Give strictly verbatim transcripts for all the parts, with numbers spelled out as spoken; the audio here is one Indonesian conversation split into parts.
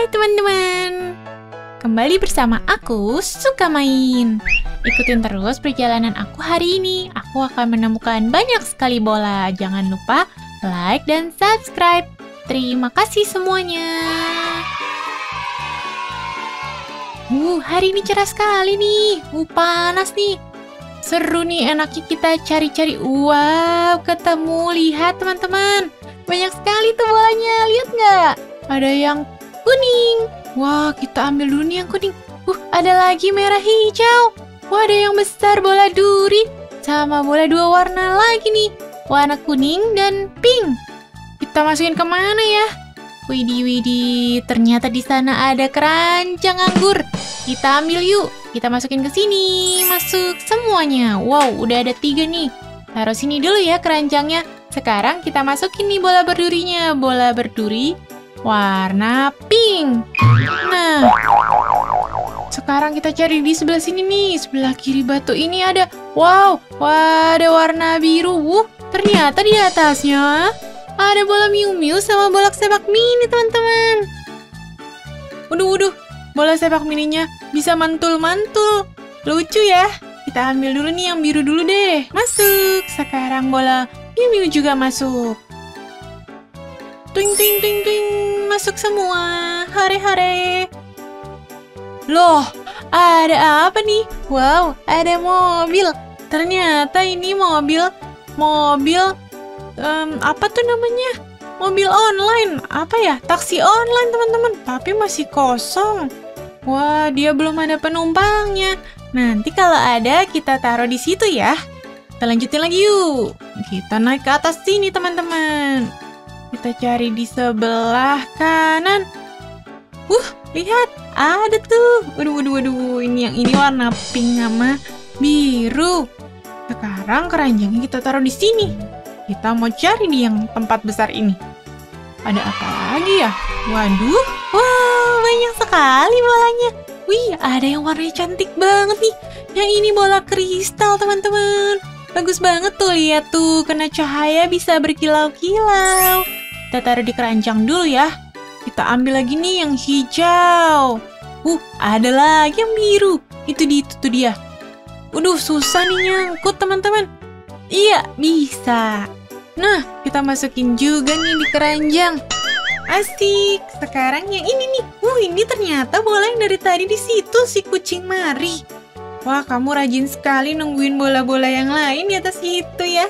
Hai teman-teman, kembali bersama aku Suka Main. Ikutin terus perjalanan aku hari ini. Aku akan menemukan banyak sekali bola. Jangan lupa like dan subscribe. Terima kasih semuanya. Uh, hari ini cerah sekali nih. Uh, panas nih. Seru nih, enaknya kita cari-cari. Wow, ketemu. Lihat teman-teman, banyak sekali tuh bolanya. Lihat nggak? Ada yang kuning. Wah, kita ambil dulu nih yang kuning. Uh, ada lagi merah hijau. Wah, ada yang besar bola duri. Sama bola dua warna lagi nih. Warna kuning dan pink. Kita masukin kemana ya? Widih, widih. Ternyata di sana ada keranjang anggur. Kita ambil yuk. Kita masukin ke sini. Masuk semuanya. Wow, udah ada tiga nih. Taruh sini dulu ya keranjangnya. Sekarang kita masukin nih bola berdurinya. Bola berduri warna pink. Nah, sekarang kita cari di sebelah sini nih. Sebelah kiri batu ini ada. Wow, wah, ada warna biru. Wuh, ternyata di atasnya ada bola miu-miu sama bola sepak mini, teman-teman. Waduh, waduh, bola sepak mininya bisa mantul-mantul. Lucu ya. Kita ambil dulu nih yang biru dulu deh. Masuk. Sekarang bola miu-miu juga masuk. Tuing, tuing, tuing, tuing. Masuk semua. Hare-hare. Loh, ada apa nih? Wow, ada mobil. Ternyata ini mobil, mobil, um, apa tuh namanya? Mobil online. Apa ya? Taksi online, teman-teman. Tapi masih kosong. Wah, dia belum ada penumpangnya. Nanti kalau ada, kita taruh di situ ya. Kita lanjutin lagi yuk. Kita naik ke atas sini, teman-teman. Kita cari di sebelah kanan. Uh, lihat. Ada tuh. Waduh, waduh, waduh. Ini yang ini warna pink sama biru. Sekarang keranjangnya kita taruh di sini. Kita mau cari di yang tempat besar ini. Ada apa lagi ya? Waduh. Wow, banyak sekali bolanya. Wih, ada yang warnanya cantik banget nih. Yang ini bola kristal, teman-teman. Bagus banget tuh, lihat tuh. Kena cahaya bisa berkilau-kilau. Kita taruh di keranjang dulu ya. Kita ambil lagi nih yang hijau. Uh, ada lagi yang biru. Itu di itu tuh dia. Waduh, susah nih nyangkut, teman-teman. Iya, bisa. Nah, kita masukin juga nih di keranjang. Asik. Sekarang yang ini nih. Uh, ini ternyata bola yang dari tadi di situ, si kucing Mari. Wah, kamu rajin sekali nungguin bola-bola yang lain di atas itu ya.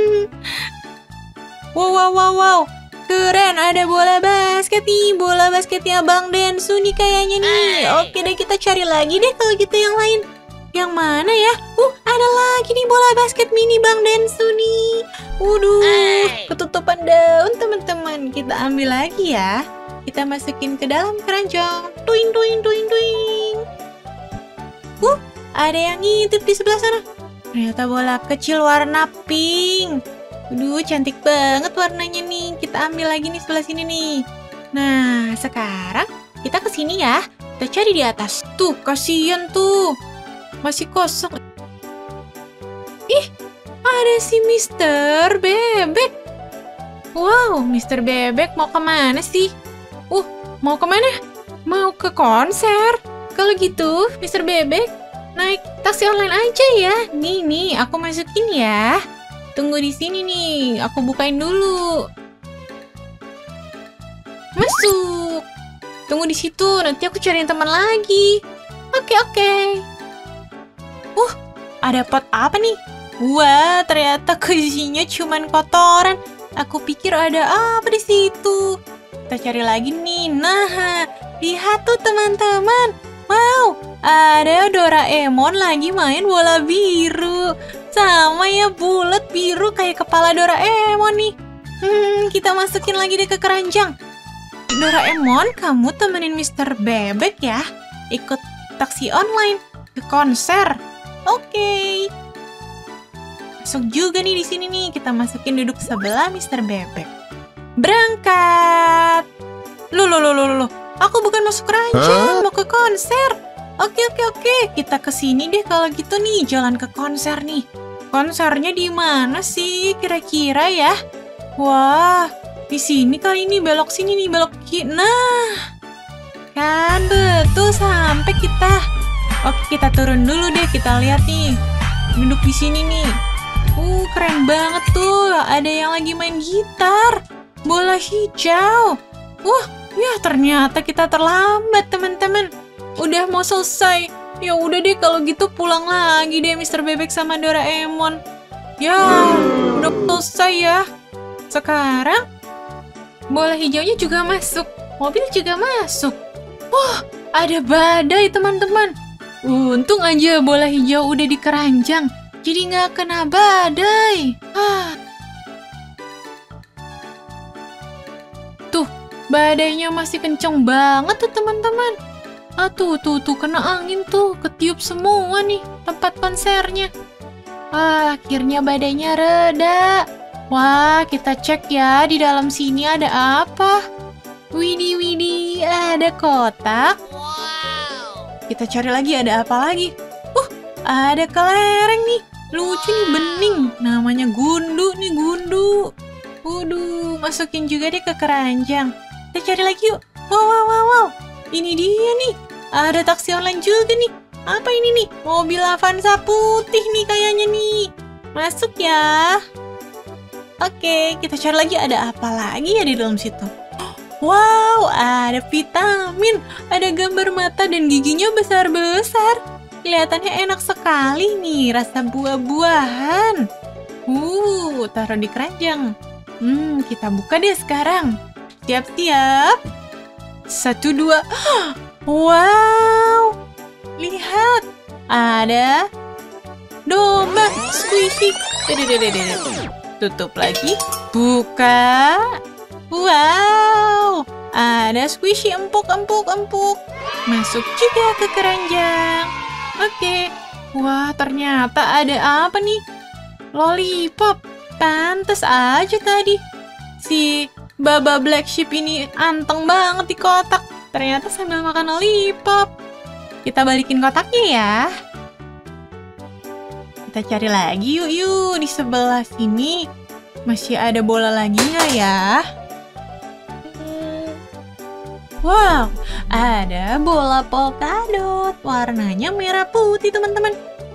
Wow, wow, wow, wow. Keren, ada bola basket nih. Bola basketnya Bang Densu nih kayaknya nih. Oke deh, kita cari lagi deh kalau gitu yang lain. Yang mana ya? Uh, ada lagi nih bola basket mini Bang Densu nih. Waduh, ketutupan daun, teman-teman. Kita ambil lagi ya. Kita masukin ke dalam keranjang. Tuing, tuing, tuing, tuing. Uh, ada yang ngintip di sebelah sana. Ternyata bola kecil warna pink. Aduh, cantik banget warnanya nih. Kita ambil lagi nih sebelah sini nih. Nah, sekarang kita ke sini ya. Kita cari di atas. Tuh, kasihan tuh. Masih kosong. Ih, ada si Mister Bebek. Wow, Mister Bebek mau kemana sih? Uh, mau kemana? Mau ke konser. Kalau gitu, Mister Bebek naik taksi online aja ya. Nih, nih, aku masukin ya. Tunggu di sini nih, aku bukain dulu. Masuk. Tunggu di situ, nanti aku cariin teman lagi. Oke, oke. Uh, ada pot apa nih? Wah, ternyata isinya cuman kotoran. Aku pikir ada apa di situ. Kita cari lagi nih. Nah, lihat tuh teman-teman. Wow, ada Doraemon lagi main bola biru. Sama ya, bulat biru kayak kepala Doraemon nih. Hmm, kita masukin lagi deh ke keranjang. Doraemon, kamu temenin Mister Bebek ya. Ikut taksi online ke konser. Oke. Masuk juga nih di sini nih. Kita masukin duduk sebelah Mister Bebek. Berangkat. Loh, loh, loh, loh, loh. Aku bukan masuk keranjang, huh? Mau ke konser. Oke, oke, oke. Kita ke sini deh kalau gitu nih, jalan ke konser nih. Konsernya di mana sih kira-kira ya? Wah, di sini kali ini, belok sini nih, belok kiri. Nah, kan? Betul, sampai kita. Oke, kita turun dulu deh. Kita lihat nih. Duduk di sini nih. Uh, keren banget tuh. Ada yang lagi main gitar. Bola hijau. Wah, ya ternyata kita terlambat, teman-teman. Udah mau selesai. Ya udah deh kalau gitu pulang lagi deh mister Bebek sama Doraemon. Ya, udah selesai ya. Sekarang bola hijaunya juga masuk. Mobil juga masuk. Wah, ada badai, teman-teman. Untung aja bola hijau udah di keranjang. Jadi nggak kena badai. Ah. Tuh, badainya masih kenceng banget tuh, teman-teman. Ah, tuh, tuh, tuh, kena angin tuh. Ketiup semua nih tempat konsernya. Ah, akhirnya badainya reda. Wah, kita cek ya di dalam sini ada apa. Widih, widih, ada kotak. Wow. Kita cari lagi ada apa lagi. Uh, ada kelereng nih. Lucu nih, bening. Namanya gundu nih, gundu. Waduh, masukin juga deh ke keranjang. Kita cari lagi yuk. Wow, wow, wow, wow. Ini dia nih. Ada taksi online juga nih. Apa ini nih? Mobil Avanza putih nih kayaknya nih. Masuk ya. Oke, kita cari lagi ada apa lagi ya di dalam situ. Wow, ada vitamin. Ada gambar mata dan giginya besar-besar. Kelihatannya enak sekali nih, rasa buah-buahan. Uh, taruh di keranjang. Hmm, kita buka deh sekarang. Siap-siap. Satu, dua. Wow. Lihat. Ada domba squishy. Tutup lagi. Buka. Wow. Ada squishy empuk-empuk-empuk. Masuk juga ke keranjang. Oke. Wah, ternyata ada apa nih? Lollipop. Pantes aja tadi. Si Baba Black Sheep ini anteng banget di kotak. Ternyata sambil makan lollipop. Kita balikin kotaknya ya. Kita cari lagi yuk yuk. Di sebelah sini masih ada bola lagi nggak ya? Wow, ada bola polkadot. Warnanya merah putih, teman-teman.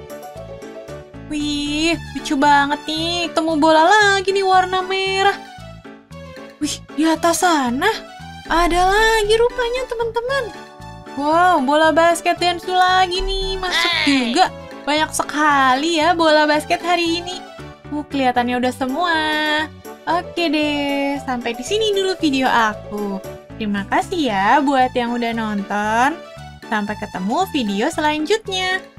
Wih, lucu banget nih. Ketemu bola lagi nih warna merah. Wih, di atas sana ada lagi rupanya, teman-teman. Wow, bola basket Densu lagi nih. Masuk juga. Banyak sekali ya bola basket hari ini. Uh, kelihatannya udah semua. Oke deh, sampai di sini dulu video aku. Terima kasih ya buat yang udah nonton. Sampai ketemu video selanjutnya.